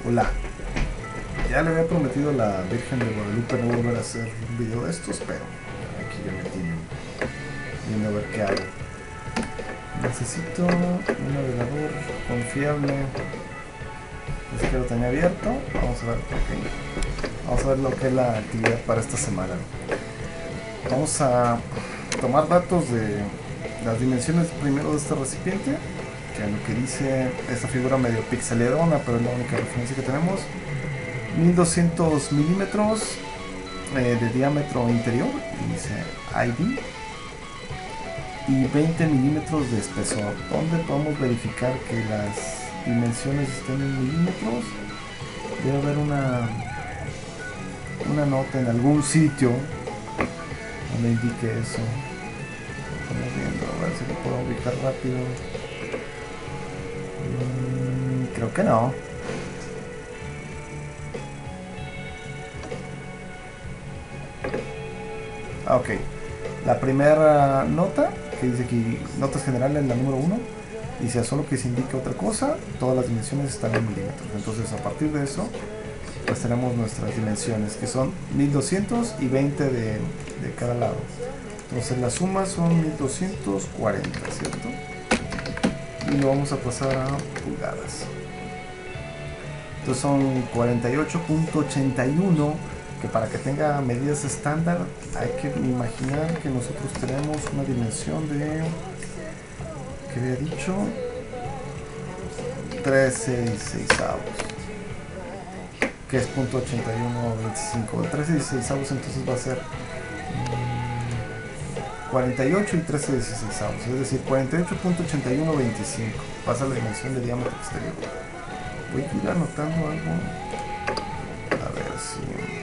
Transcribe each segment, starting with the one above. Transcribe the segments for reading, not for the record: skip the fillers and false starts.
Hola. Ya le había prometido a la Virgen de Guadalupe no volver a hacer un video de estos, pero aquí ya me tienen viendo a ver qué hago. Necesito un navegador confiable. Es que lo tenía abierto. Vamos a ver, vamos a ver lo que es la actividad para esta semana. Vamos a tomar datos de las dimensiones primero de este recipiente, que es lo que dice esta figura medio pixeladona, pero es la única referencia que tenemos. 1200 milímetros de diámetro interior, y dice ID, y 20 milímetros de espesor. ¿Dónde podemos verificar que las dimensiones estén en milímetros? Debe haber una nota en algún sitio donde indique eso. Estamos viendo, a ver si lo puedo ubicar rápido. Creo que no. Ok, la primera nota que dice aquí, notas generales, la número 1, dice solo que se indique otra cosa, todas las dimensiones están en milímetros. Entonces a partir de eso pues tenemos nuestras dimensiones, que son 1200 y 20 de cada lado. Entonces la suma son 1240, ¿cierto? Y lo vamos a pasar a pulgadas. Entonces son 48.81, que para que tenga medidas estándar hay que imaginar que nosotros tenemos una dimensión de, ¿qué había dicho? 13/16, que es .8125. El 13/16 entonces va a ser 48 y 13/16, es decir, 48.8125. Pasa la dimensión de diámetro exterior. Voy a ir anotando algo, a ver si...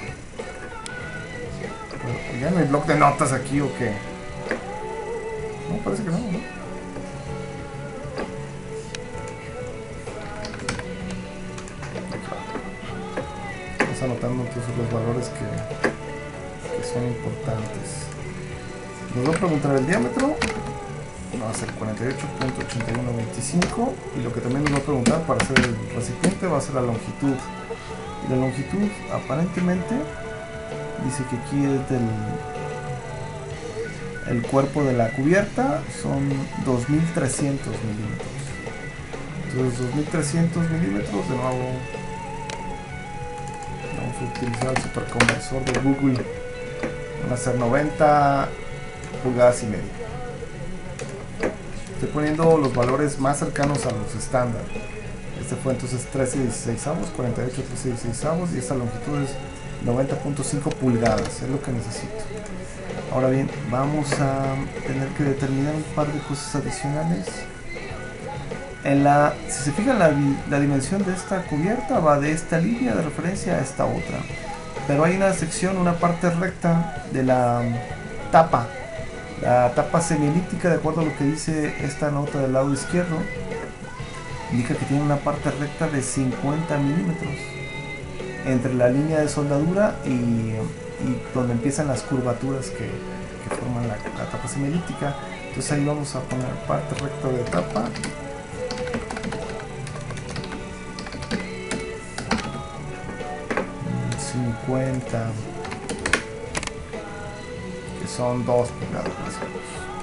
¿Ya no hay bloc de notas aquí o qué? No, parece que no, ¿no? Vamos anotando entonces los valores que son importantes. Nos va a preguntar el diámetro. Va a ser 48.8125. Y lo que también nos va a preguntar para hacer el recipiente va a ser la longitud. Y la longitud aparentemente dice que aquí es el cuerpo de la cubierta, son 2300 milímetros. Entonces 2300 milímetros, de nuevo vamos a utilizar el superconversor de Google. Van a ser 90 pulgadas y media. Estoy poniendo los valores más cercanos a los estándar. Este fue entonces 13/16, 48 13/16, y esta longitud es 90.5 pulgadas, es lo que necesito. Ahora bien, vamos a tener que determinar un par de cosas adicionales. Si se fijan, la dimensión de esta cubierta va de esta línea de referencia a esta otra, pero hay una sección, una parte recta de la tapa semielíptica, de acuerdo a lo que dice esta nota del lado izquierdo, indica que tiene una parte recta de 50 milímetros entre la línea de soldadura y donde empiezan las curvaturas que forman la tapa semielíptica. Entonces ahí vamos a poner parte recta de tapa. Mm, 50, que son 2 pulgadas más o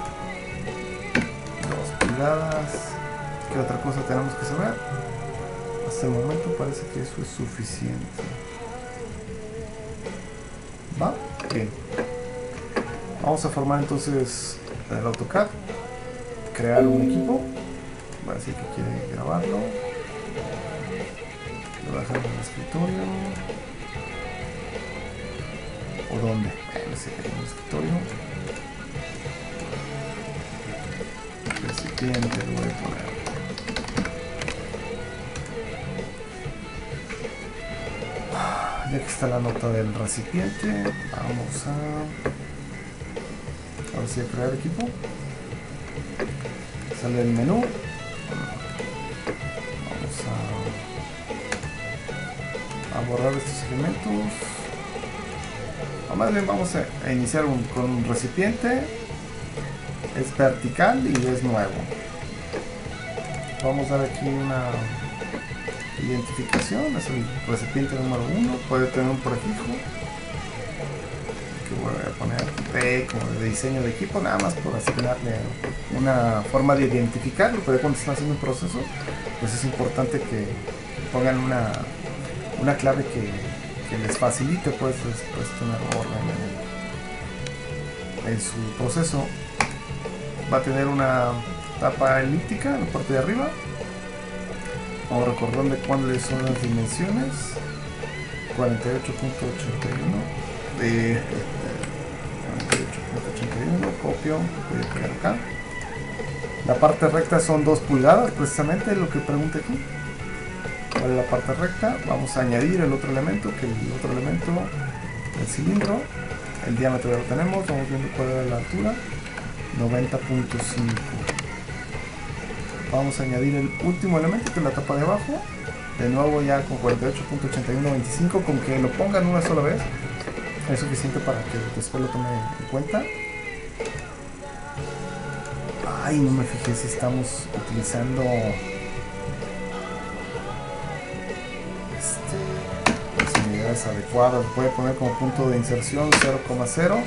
menos. 2 pulgadas. ¿Qué otra cosa tenemos que saber? Hasta el momento parece que eso es suficiente. ¿Va? Bien. Vamos a formar entonces en el AutoCAD, crear un equipo. Va a decir que quiere grabarlo. Lo voy a dejar en el escritorio. ¿O dónde? No sé, en el escritorio. Recipiente lo voy a poner. Ya que está la nota del recipiente, vamos a ver si a crear equipo. Sale el menú. Vamos a borrar estos elementos. O más bien vamos a iniciar con un recipiente. Es vertical y es nuevo. Vamos a dar aquí una identificación, es el recipiente número 1, puede tener un prefijo que voy a poner P como de diseño de equipo, nada más por asignarle una forma de identificarlo, pero cuando están haciendo un proceso, pues es importante que pongan una clave que les facilite pues después tener orden en su proceso. Va a tener una tapa elíptica en la parte de arriba. Vamos recordando cuáles son las dimensiones. 48.81 de 48.81, copio, voy a pegar acá. La parte recta son 2 pulgadas, precisamente lo que pregunta aquí. ¿Cuál es la parte recta? Vamos a añadir el otro elemento, el cilindro. El diámetro ya lo tenemos, vamos viendo cuál era la altura. 90.5. Vamos a añadir el último elemento, que es la tapa de abajo. De nuevo ya con 48.8125, con que lo pongan una sola vez es suficiente para que después lo tome en cuenta. Ay, no me fijé si estamos utilizando las unidades adecuadas. Voy a poner como punto de inserción 0,0.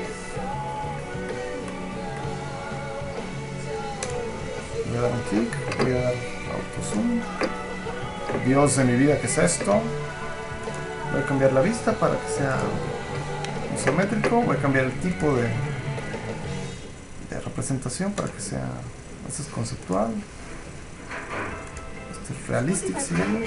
Voy a dar un clic, voy a dar auto zoom. Dios de mi vida, ¿qué es esto? Voy a cambiar la vista para que sea isométrico. Voy a cambiar el tipo de representación para que sea, este es conceptual, este es realistic, si bien.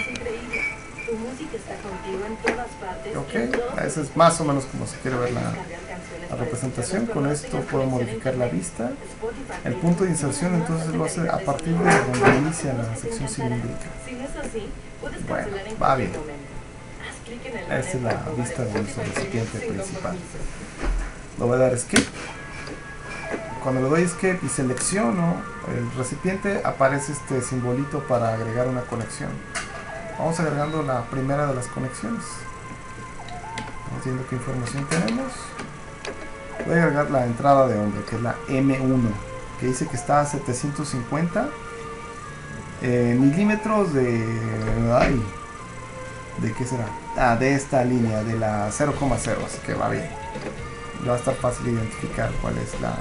Ok, ese es más o menos como se quiere ver la representación. Con esto puedo modificar la vista. El punto de inserción entonces lo hace a partir de donde inicia la sección cilíndrica. Bueno, va bien. Esta es la vista de nuestro recipiente principal. Lo voy a dar escape. Cuando le doy escape y selecciono el recipiente, aparece este simbolito para agregar una conexión. Vamos agregando la primera de las conexiones. Vamos viendo qué información tenemos. Voy a agregar la entrada de hombre, que es la M1, que dice que está a 750 milímetros de... Ay, ¿de qué será? Ah, de esta línea, de la 0,0, así que va bien. Va a estar fácil identificar cuál es la...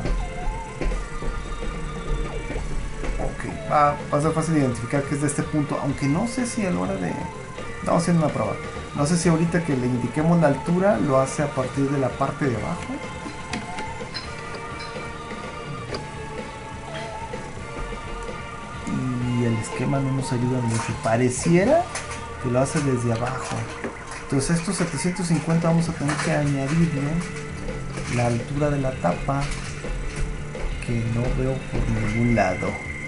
Ok, va a ser fácil identificar que es de este punto, aunque no sé si a la hora de... Estamos haciendo una prueba. No sé si ahorita que le indiquemos la altura lo hace a partir de la parte de abajo. Y el esquema no nos ayuda mucho. Pareciera que lo hace desde abajo. Entonces estos 750 vamos a tener que añadirle la altura de la tapa, que no veo por ningún lado.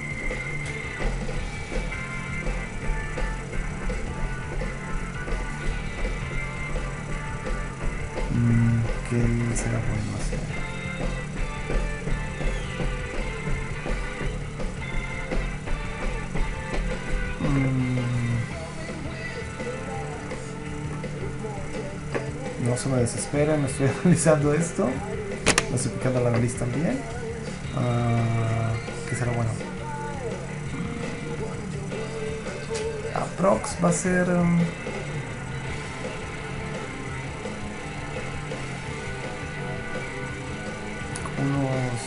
¿Qué será bueno hacer? No se me desesperen, estoy analizando esto. No estoy picando la nariz también. ¿Qué será bueno? Aprox va a ser... unos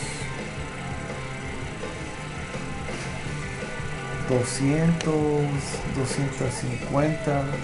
200, 250, 1, 2,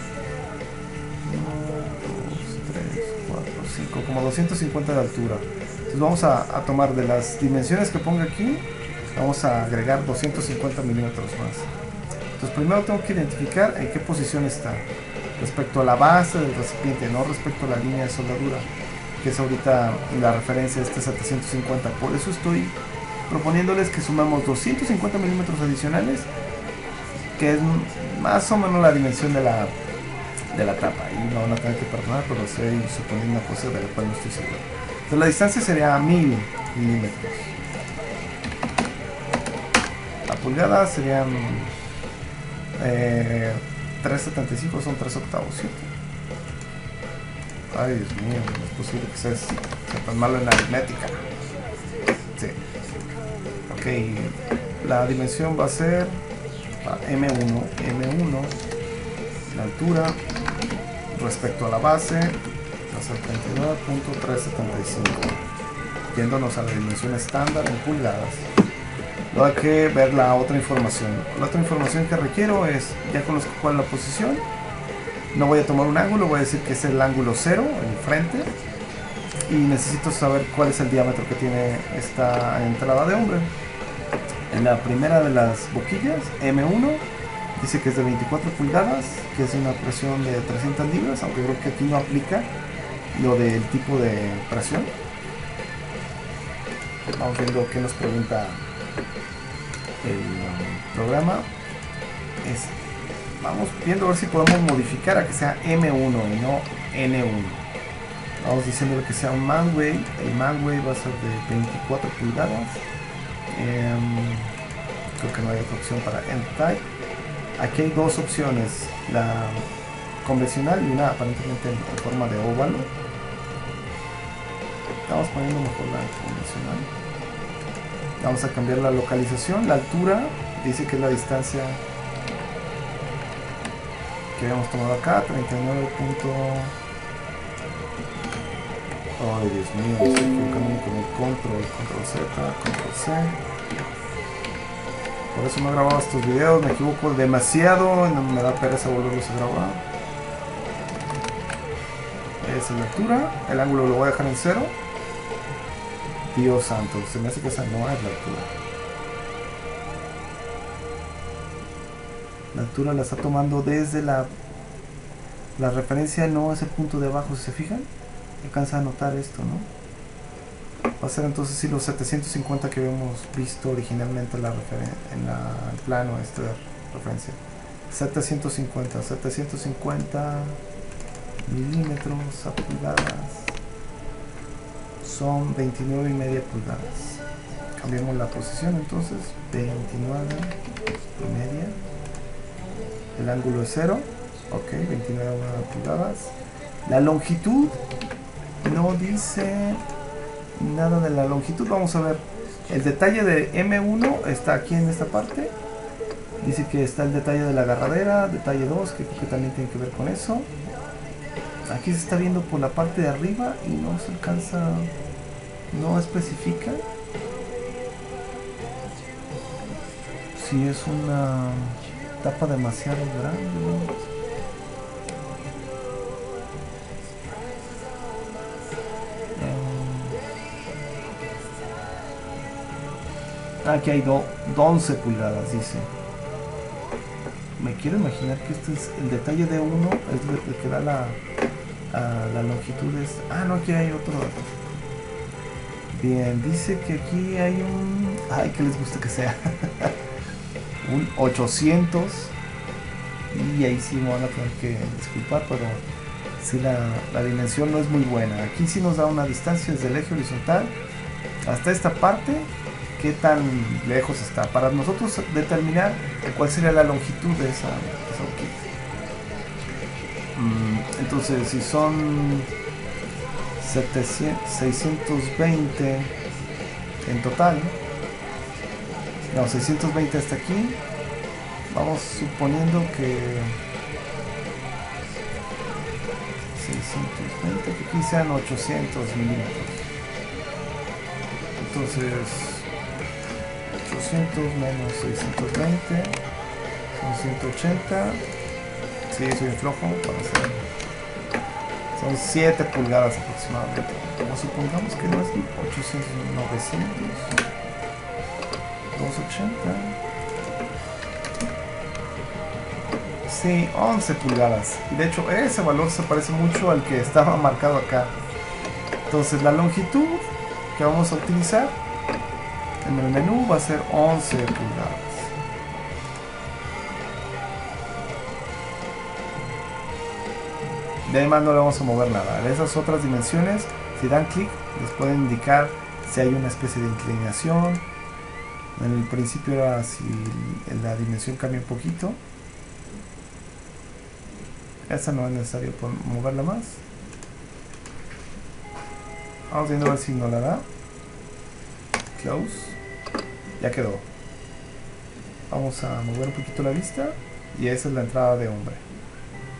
3, 4, 5, como 250 de altura. Entonces vamos a tomar de las dimensiones que ponga aquí, vamos a agregar 250 milímetros más. Entonces primero tengo que identificar en qué posición está respecto a la base del recipiente, no respecto a la línea de soldadura, que es ahorita la referencia de este 750. Por eso estoy proponiéndoles que sumamos 250 milímetros adicionales, que es más o menos la dimensión de la tapa. Y no van a tener que perdonar, pero estoy suponiendo una cosa de la cual no estoy seguro. Entonces la distancia sería 1000 milímetros. La pulgada serían 375, son 3 octavos, ¿cierto? Ay, Dios mío, no es posible que sea tan malo en la aritmética. Sí. Ok, la dimensión va a ser M1 La altura respecto a la base va a ser 39.375, yéndonos a la dimensión estándar en pulgadas. Luego hay que ver la otra información. La otra información que requiero es, ya conozco cuál es la posición, no voy a tomar un ángulo, voy a decir que es el ángulo 0 en el frente, y necesito saber cuál es el diámetro que tiene esta entrada de hombre. En la primera de las boquillas, M1, dice que es de 24 pulgadas, que es una presión de 300 libras, aunque creo que aquí no aplica lo del tipo de presión. Vamos viendo qué nos pregunta el programa. Vamos viendo a ver si podemos modificar a que sea M1 y no N1. Vamos diciéndole que sea un manway. El manway va a ser de 24 pulgadas. Creo que no hay otra opción para end type. Aquí hay dos opciones, la convencional y una aparentemente en forma de óvalo. Estamos poniendo mejor la convencional. Vamos a cambiar la localización. La altura dice que es la distancia que habíamos tomado acá, 39. Ay, Dios mío, me estoy equivocando con el control Z, control C. Por eso no he grabado estos videos, me equivoco demasiado, no me da pereza volverlos a grabar. Esa es la altura, el ángulo lo voy a dejar en 0. Dios santo, se me hace que esa no es la altura. La altura la está tomando desde la referencia, no ese punto de abajo, si se fijan. Alcanza a notar esto, ¿no? Va a ser entonces si los 750 que habíamos visto originalmente en el plano de referencia. 750 milímetros a pulgadas son 29,5 pulgadas. Cambiamos la posición entonces, 29,5. El ángulo es 0, ok, 29 pulgadas. La longitud no dice nada de la longitud. Vamos a ver, el detalle de M1 está aquí en esta parte. Dice que está el detalle de la agarradera, detalle 2, que creo que también tiene que ver con eso. Aquí se está viendo por la parte de arriba y no se alcanza, no especifica si es una tapa demasiado grande. Aquí hay 11 pulgadas, dice. Me quiero imaginar que este es el detalle de 1, es el que da la longitud. No, aquí hay otro dato. Bien, dice que aquí hay un... Ay, que les gusta que sea. Un 800. Y ahí sí me van a tener que disculpar, pero sí la dimensión no es muy buena. Aquí sí nos da una distancia desde el eje horizontal hasta esta parte. Qué tan lejos está para nosotros determinar cuál sería la longitud de esa horquilla. Entonces, si son 620 en total, no, 620 hasta aquí, vamos suponiendo que 620, que aquí sean 800 milímetros. Entonces 800 menos 620 son 180. Sí, soy flojo para hacer. Son 7 pulgadas aproximadamente. O supongamos que no es 800, 900, 280. Sí, 11 pulgadas. Y de hecho ese valor se parece mucho al que estaba marcado acá. Entonces la longitud que vamos a utilizar en el menú va a ser 11 pulgadas. De ahí más no le vamos a mover nada. De esas otras dimensiones, si dan clic, les pueden indicar si hay una especie de inclinación. En el principio era si la dimensión cambia un poquito. Esta no es necesario moverla más. Vamos viendo a ver si no la da. Close. Ya quedó. Vamos a mover un poquito la vista. Y esa es la entrada de hombre.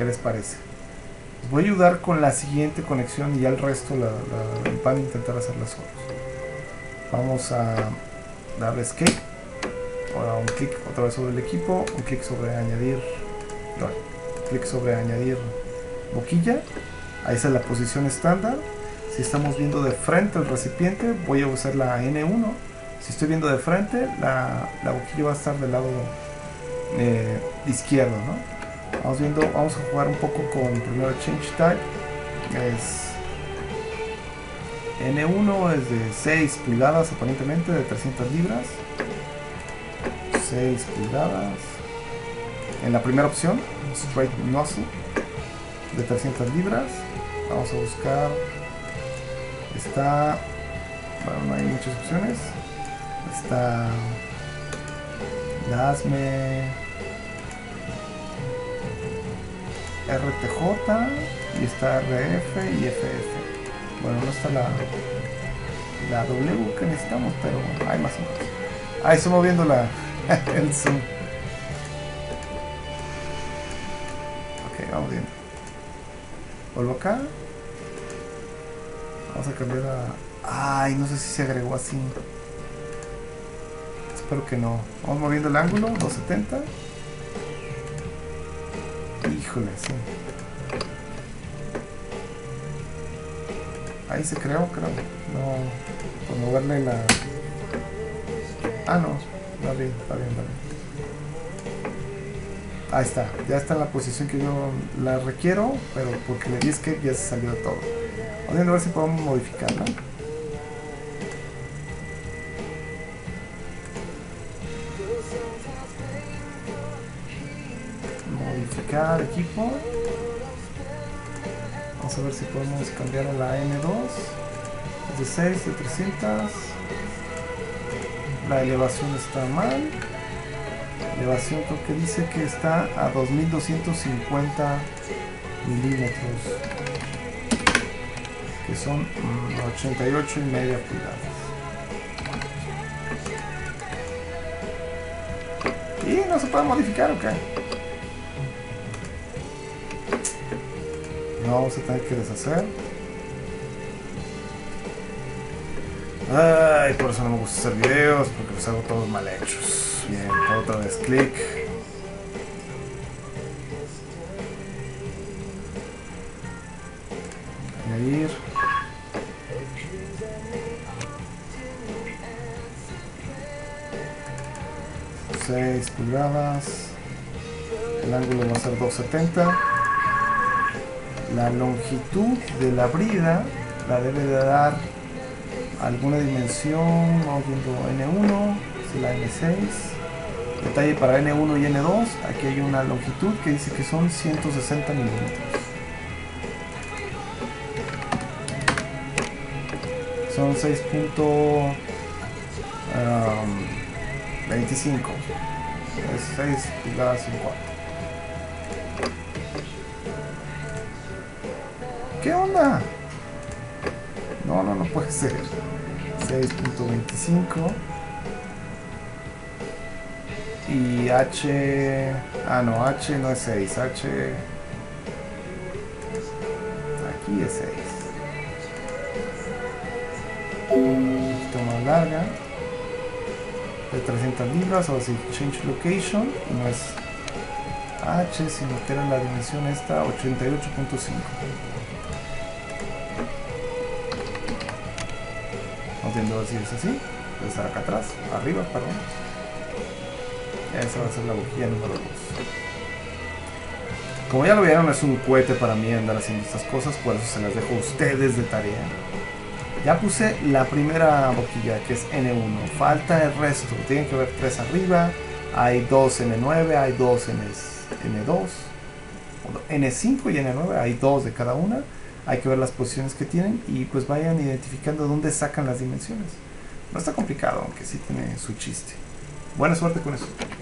¿Qué les parece? Les voy a ayudar con la siguiente conexión y ya el resto van a intentar hacerla solos. Vamos a darle escape. Ahora un clic otra vez sobre el equipo, un clic sobre añadir, clic sobre añadir boquilla. Ahí está la posición estándar. Si estamos viendo de frente el recipiente, voy a usar la N1. Si estoy viendo de frente, la boquilla va a estar del lado izquierdo, ¿no? Vamos a jugar un poco con primero change type. N1 es de 6 pulgadas aparentemente, de 300 libras. 6 pulgadas. En la primera opción, straight nozzle, de 300 libras. Vamos a buscar. Está. Bueno, no hay muchas opciones. Está. La ASME RTJ y está RF y FF. Bueno, no está la W que necesitamos, pero hay más o menos. Ahí estoy moviendo el zoom. Ok, vamos viendo. Vuelvo acá. Vamos a cambiar a... Ay, no sé si se agregó así. Espero que no. Vamos moviendo el ángulo, 270. Híjole, sí. Ahí se creó, creo. No, por moverle la... Ah, no. Va bien. Ahí está. Ya está en la posición que yo la requiero, pero porque le di escape ya se salió de todo. Vamos a ver si podemos modificarla. Modificar equipo. Vamos a ver si podemos cambiar a la N2. Es de 6, de 300. La elevación está mal. La elevación creo que dice que está a 2250 milímetros. Que son 88,5 pulgadas. ¿Y no se puede modificar o qué? No, vamos a tener que deshacer. Ay, por eso no me gusta hacer videos, porque los hago todos mal hechos. Bien, otra vez clic. Añadir. 6 pulgadas. El ángulo va a ser 270. La longitud de la brida la debe de dar alguna dimensión. Vamos viendo N1, es la N6. Detalle para N1 y N2. Aquí hay una longitud que dice que son 160 milímetros. Son 6.25. Es 6 pulgadas y 4. ¿Qué onda? No puede ser. 6.25. Y H... Ah, no, H no es 6. H... Aquí es 6. Un poquito más larga. De 300 libras. O así, change location. Y no es H, sino que era la dimensión esta, 88.5. Vamos viendo si es así. Puede estar acá atrás, arriba, perdón. Esa va a ser la bujía número 2. Como ya lo vieron, es un cohete para mí andar haciendo estas cosas, por eso se las dejo a ustedes de tarea. Ya puse la primera boquilla, que es N1. Falta el resto. Tienen que ver 3 arriba. Hay 2 N9, hay 2 N2, N5 y N9. Hay 2 de cada una. Hay que ver las posiciones que tienen y pues vayan identificando dónde sacan las dimensiones. No está complicado, aunque sí tiene su chiste. Buena suerte con eso.